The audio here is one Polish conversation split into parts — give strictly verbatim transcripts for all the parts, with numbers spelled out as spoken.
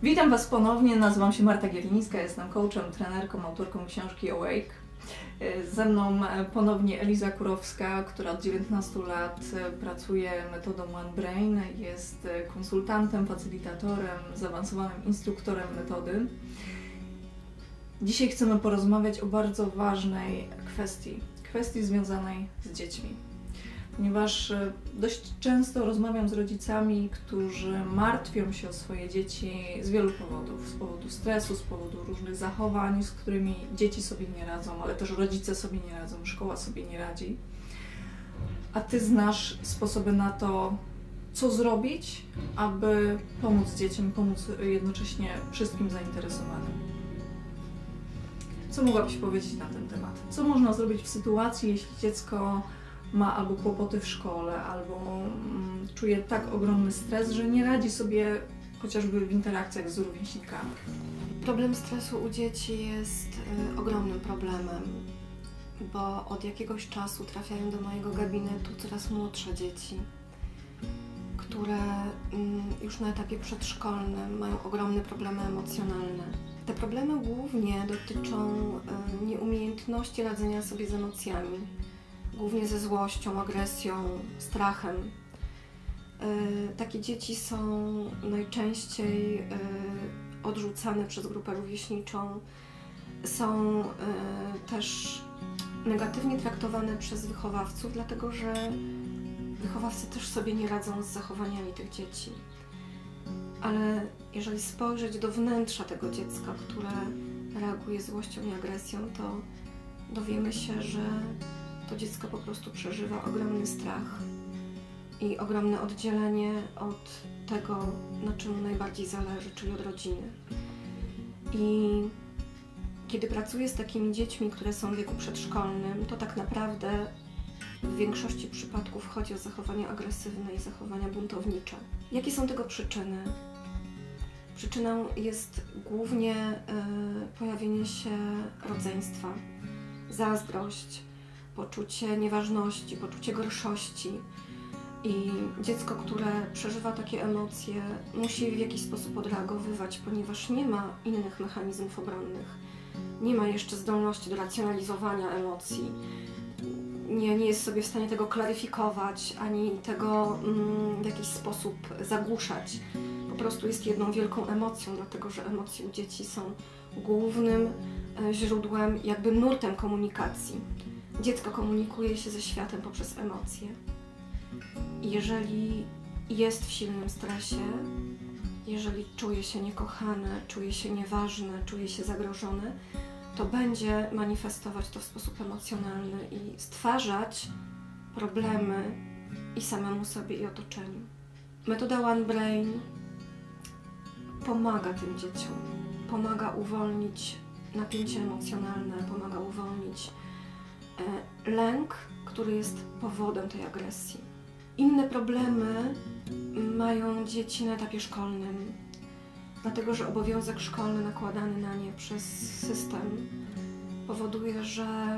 Witam Was ponownie, nazywam się Marta Gielińska, jestem coachem, trenerką, autorką książki Awake. Ze mną ponownie Eliza Kurowska, która od dziewiętnastu lat pracuje metodą One Brain, jest konsultantem, facylitatorem, zaawansowanym instruktorem metody. Dzisiaj chcemy porozmawiać o bardzo ważnej kwestii, kwestii związanej z dziećmi. Ponieważ dość często rozmawiam z rodzicami, którzy martwią się o swoje dzieci z wielu powodów. Z powodu stresu, z powodu różnych zachowań, z którymi dzieci sobie nie radzą, ale też rodzice sobie nie radzą, szkoła sobie nie radzi. A Ty znasz sposoby na to, co zrobić, aby pomóc dzieciom, pomóc jednocześnie wszystkim zainteresowanym. Co mogłabyś powiedzieć na ten temat? Co można zrobić w sytuacji, jeśli dziecko ma albo kłopoty w szkole, albo mm, czuje tak ogromny stres, że nie radzi sobie chociażby w interakcjach z rówieśnikami? Problem stresu u dzieci jest y, ogromnym problemem, bo od jakiegoś czasu trafiają do mojego gabinetu coraz młodsze dzieci, które y, już na etapie przedszkolnym mają ogromne problemy emocjonalne. Te problemy głównie dotyczą y, nieumiejętności radzenia sobie z emocjami, głównie ze złością, agresją, strachem. Yy, takie dzieci są najczęściej yy, odrzucane przez grupę rówieśniczą, są yy, też negatywnie traktowane przez wychowawców, dlatego że wychowawcy też sobie nie radzą z zachowaniami tych dzieci. Ale jeżeli spojrzeć do wnętrza tego dziecka, które reaguje złością i agresją, to dowiemy się, że to dziecko po prostu przeżywa ogromny strach i ogromne oddzielenie od tego, na czym mu najbardziej zależy, czyli od rodziny. I kiedy pracuję z takimi dziećmi, które są w wieku przedszkolnym, to tak naprawdę w większości przypadków chodzi o zachowania agresywne i zachowania buntownicze. Jakie są tego przyczyny? Przyczyną jest głównie y, pojawienie się rodzeństwa, zazdrość, poczucie nieważności, poczucie gorszości. I dziecko, które przeżywa takie emocje, musi w jakiś sposób odreagowywać, ponieważ nie ma innych mechanizmów obronnych. Nie ma jeszcze zdolności do racjonalizowania emocji. Nie, nie jest sobie w stanie tego klaryfikować, ani tego mm, w jakiś sposób zagłuszać. Po prostu jest jedną wielką emocją, dlatego że emocje u dzieci są głównym e, źródłem, jakby nurtem komunikacji. Dziecko komunikuje się ze światem poprzez emocje. I jeżeli jest w silnym stresie, jeżeli czuje się niekochane, czuje się nieważne, czuje się zagrożone, to będzie manifestować to w sposób emocjonalny i stwarzać problemy i samemu sobie, i otoczeniu. Metoda One Brain pomaga tym dzieciom, pomaga uwolnić napięcie emocjonalne, pomaga uwolnić lęk, który jest powodem tej agresji. Inne problemy mają dzieci na etapie szkolnym, dlatego że obowiązek szkolny nakładany na nie przez system powoduje, że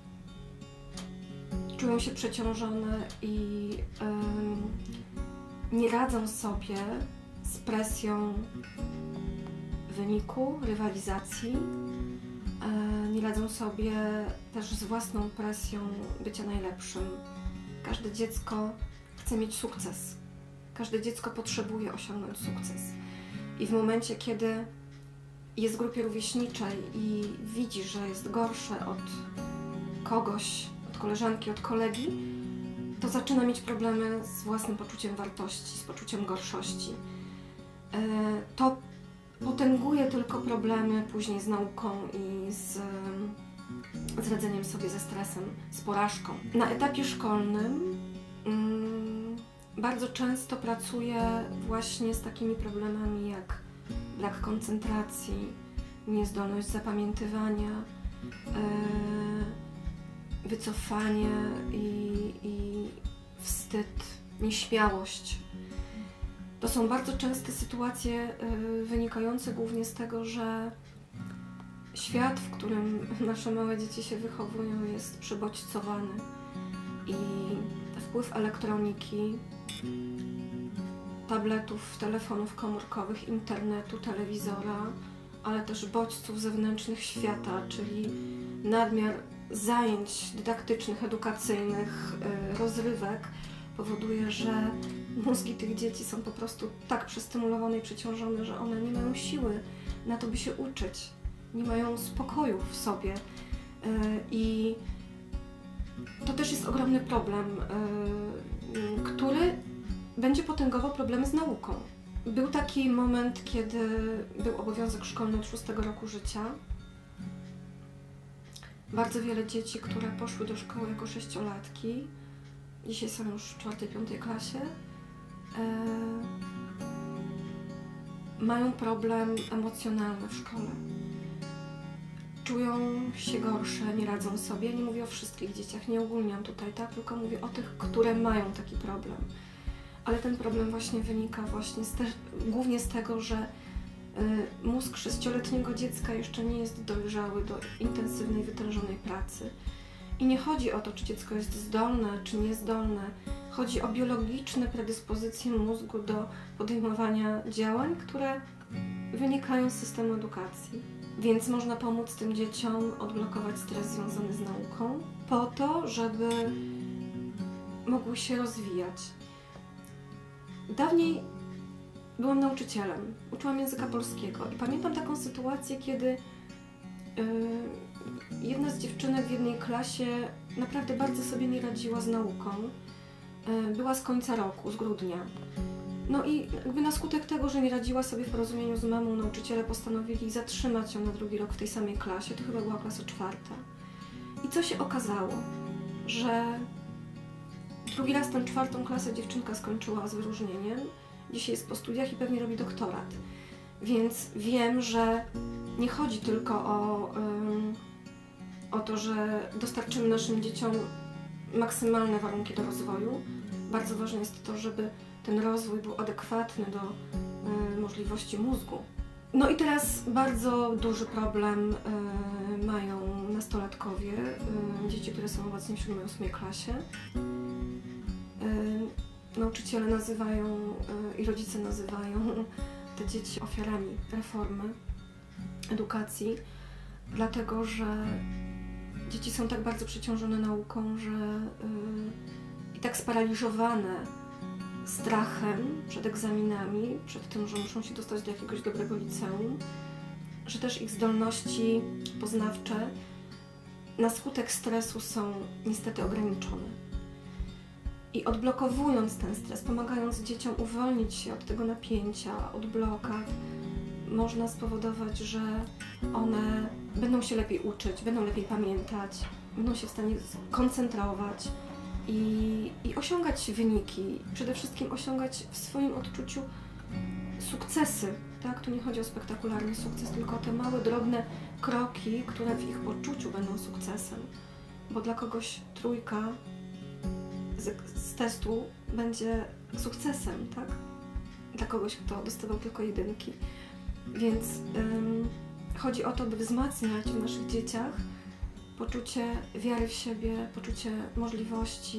czują się przeciążone i yy, nie radzą sobie z presją wyniku, rywalizacji. Nie radzą sobie też z własną presją bycia najlepszym. Każde dziecko chce mieć sukces. Każde dziecko potrzebuje osiągnąć sukces. I w momencie, kiedy jest w grupie rówieśniczej i widzi, że jest gorsze od kogoś, od koleżanki, od kolegi, to zaczyna mieć problemy z własnym poczuciem wartości, z poczuciem gorszości. To potęguje tylko problemy później z nauką i z, z radzeniem sobie ze stresem, z porażką. Na etapie szkolnym mm, bardzo często pracuję właśnie z takimi problemami jak brak koncentracji, niezdolność zapamiętywania, yy, wycofanie i, i wstyd, nieśmiałość. To są bardzo częste sytuacje y, wynikające głównie z tego, że świat, w którym nasze małe dzieci się wychowują, jest przebodźcowany i wpływ elektroniki tabletów, telefonów komórkowych, internetu, telewizora, ale też bodźców zewnętrznych świata, czyli nadmiar zajęć dydaktycznych, edukacyjnych, rozrywek powoduje, że mózgi tych dzieci są po prostu tak przestymulowane i przeciążone, że one nie mają siły na to, by się uczyć. Nie mają spokoju w sobie. I to też jest ogromny problem, który będzie potęgował problemy z nauką. Był taki moment, kiedy był obowiązek szkolny od szóstego roku życia. Bardzo wiele dzieci, które poszły do szkoły jako sześciolatki, dzisiaj są już w czwartej, piątej klasie, e, mają problem emocjonalny w szkole. Czują się gorsze, nie radzą sobie. Nie mówię o wszystkich dzieciach, nie ogólniam tutaj, tak? Tylko mówię o tych, które mają taki problem. Ale ten problem właśnie wynika właśnie z te, głównie z tego, że y, mózg sześcioletniego dziecka jeszcze nie jest dojrzały do intensywnej, wytężonej pracy. I nie chodzi o to, czy dziecko jest zdolne, czy niezdolne. Chodzi o biologiczne predyspozycje mózgu do podejmowania działań, które wynikają z systemu edukacji. Więc można pomóc tym dzieciom odblokować stres związany z nauką po to, żeby mogły się rozwijać. Dawniej byłam nauczycielem, uczyłam języka polskiego i pamiętam taką sytuację, kiedy yy, jedna z dziewczynek w jednej klasie naprawdę bardzo sobie nie radziła z nauką. Yy, była z końca roku, z grudnia. No i jakby na skutek tego, że nie radziła sobie w porozumieniu z mamą, nauczyciele postanowili zatrzymać ją na drugi rok w tej samej klasie. To chyba była klasa czwarta. I co się okazało? Że drugi raz tę czwartą klasę dziewczynka skończyła z wyróżnieniem. Dzisiaj jest po studiach i pewnie robi doktorat. Więc wiem, że nie chodzi tylko o, um, o to, że dostarczymy naszym dzieciom maksymalne warunki do rozwoju. Bardzo ważne jest to, żeby ten rozwój był adekwatny do y, możliwości mózgu. No i teraz bardzo duży problem y, mają nastolatkowie, y, dzieci, które są obecnie w siódmej, ósmej klasie. Y, nauczyciele nazywają y, i rodzice nazywają te dzieci ofiarami reformy edukacji, dlatego że dzieci są tak bardzo przeciążone nauką, że y, i tak sparaliżowane strachem przed egzaminami, przed tym, że muszą się dostać do jakiegoś dobrego liceum, że też ich zdolności poznawcze na skutek stresu są niestety ograniczone. I odblokowując ten stres, pomagając dzieciom uwolnić się od tego napięcia, od blokad, można spowodować, że one będą się lepiej uczyć, będą lepiej pamiętać, będą się w stanie koncentrować i, i osiągać wyniki, przede wszystkim osiągać w swoim odczuciu sukcesy. Tak? Tu nie chodzi o spektakularny sukces, tylko o te małe, drobne kroki, które w ich poczuciu będą sukcesem. Bo dla kogoś trójka z, z testu będzie sukcesem, tak? Dla kogoś, kto dostawał tylko jedynki. Więc ym, chodzi o to, by wzmacniać w naszych dzieciach poczucie wiary w siebie, poczucie możliwości,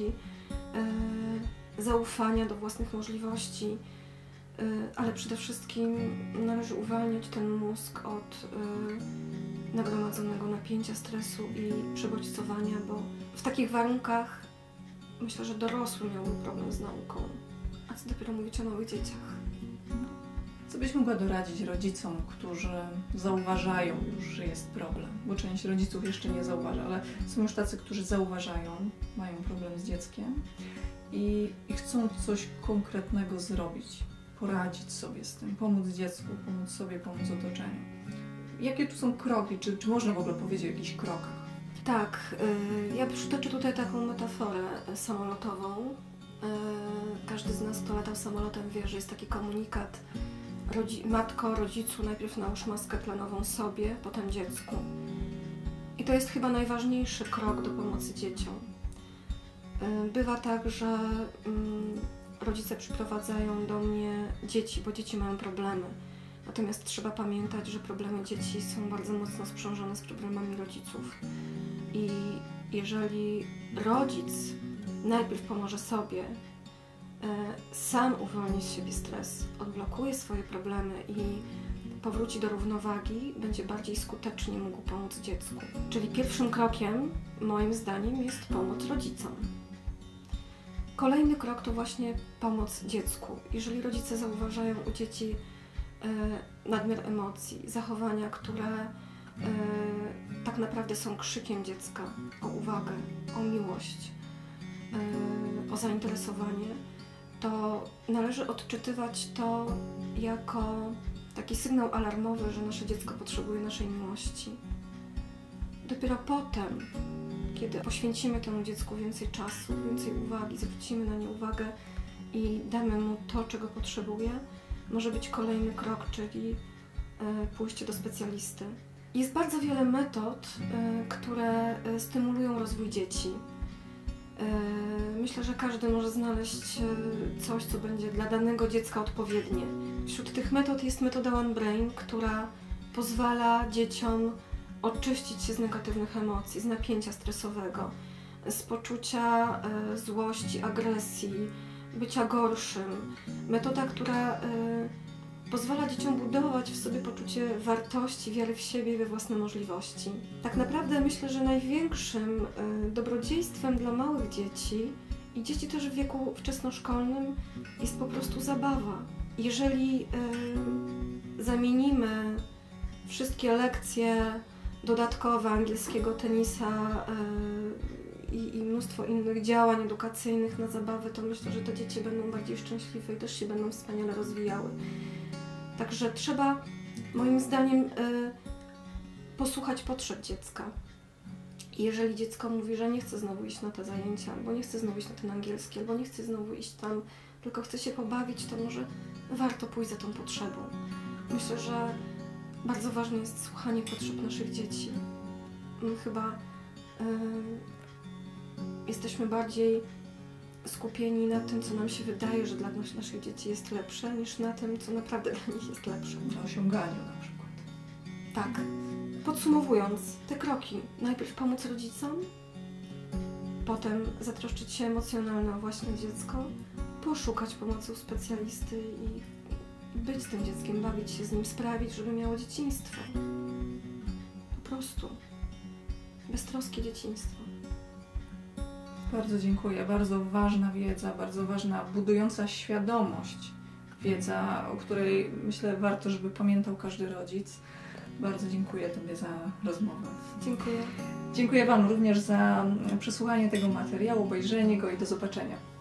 yy, zaufania do własnych możliwości, yy, ale przede wszystkim należy uwalniać ten mózg od yy, nagromadzonego napięcia, stresu i przebodźcowania, bo w takich warunkach myślę, że dorosły miałby problem z nauką, a co dopiero mówić o małych dzieciach. Co byś mogła doradzić rodzicom, którzy zauważają już, że jest problem? Bo część rodziców jeszcze nie zauważa, ale są już tacy, którzy zauważają, mają problem z dzieckiem i, i chcą coś konkretnego zrobić, poradzić sobie z tym, pomóc dziecku, pomóc sobie, pomóc otoczeniu. Jakie tu są kroki? Czy, czy można w ogóle powiedzieć o jakichś krokach? Tak, yy, ja przytoczę tutaj taką metaforę samolotową. Yy, każdy z nas, kto latał samolotem, wie, że jest taki komunikat: Rodzi matko, rodzicu, najpierw nałóż maskę tlenową sobie, potem dziecku. I to jest chyba najważniejszy krok do pomocy dzieciom. Bywa tak, że rodzice przyprowadzają do mnie dzieci, bo dzieci mają problemy. Natomiast trzeba pamiętać, że problemy dzieci są bardzo mocno sprzężone z problemami rodziców. I jeżeli rodzic najpierw pomoże sobie, sam uwolni z siebie stres, odblokuje swoje problemy i powróci do równowagi, będzie bardziej skutecznie mógł pomóc dziecku. Czyli pierwszym krokiem, moim zdaniem, jest pomoc rodzicom. Kolejny krok to właśnie pomoc dziecku. Jeżeli rodzice zauważają u dzieci e, nadmiar emocji, zachowania, które e, tak naprawdę są krzykiem dziecka o uwagę, o miłość, e, o zainteresowanie, to należy odczytywać to jako taki sygnał alarmowy, że nasze dziecko potrzebuje naszej miłości. Dopiero potem, kiedy poświęcimy temu dziecku więcej czasu, więcej uwagi, zwrócimy na nie uwagę i damy mu to, czego potrzebuje, może być kolejny krok, czyli pójście do specjalisty. Jest bardzo wiele metod, które stymulują rozwój dzieci. Myślę, że każdy może znaleźć coś, co będzie dla danego dziecka odpowiednie. Wśród tych metod jest metoda One Brain, która pozwala dzieciom oczyścić się z negatywnych emocji, z napięcia stresowego, z poczucia e, złości, agresji, bycia gorszym. Metoda, która e, pozwala dzieciom budować w sobie poczucie wartości, wiary w siebie i we własne możliwości. Tak naprawdę myślę, że największym e, dobrodziejstwem dla małych dzieci i dzieci też w wieku wczesnoszkolnym jest po prostu zabawa. Jeżeli e, zamienimy wszystkie lekcje dodatkowe angielskiego, tenisa yy, i, i mnóstwo innych działań edukacyjnych na zabawę, to myślę, że te dzieci będą bardziej szczęśliwe i też się będą wspaniale rozwijały. Także trzeba, moim zdaniem, yy, posłuchać potrzeb dziecka. I jeżeli dziecko mówi, że nie chce znowu iść na te zajęcia, albo nie chce znowu iść na ten angielski, albo nie chce znowu iść tam, tylko chce się pobawić, to może warto pójść za tą potrzebą. Myślę, że bardzo ważne jest słuchanie potrzeb naszych dzieci. My chyba y, jesteśmy bardziej skupieni na tym, co nam się wydaje, że dla nas, naszych dzieci jest lepsze, niż na tym, co naprawdę dla nich jest lepsze. Na osiąganiu na przykład. Tak. Podsumowując, te kroki. Najpierw pomóc rodzicom, potem zatroszczyć się emocjonalnie o własne dziecko, poszukać pomocy u specjalisty i być z tym dzieckiem, bawić się z nim, sprawić, żeby miało dzieciństwo. Po prostu. Beztroskie dzieciństwo. Bardzo dziękuję. Bardzo ważna wiedza, bardzo ważna, budująca świadomość wiedza, o której myślę warto, żeby pamiętał każdy rodzic. Bardzo dziękuję Tobie za rozmowę. Dziękuję. Dziękuję Wam również za przesłuchanie tego materiału, obejrzenie go i do zobaczenia.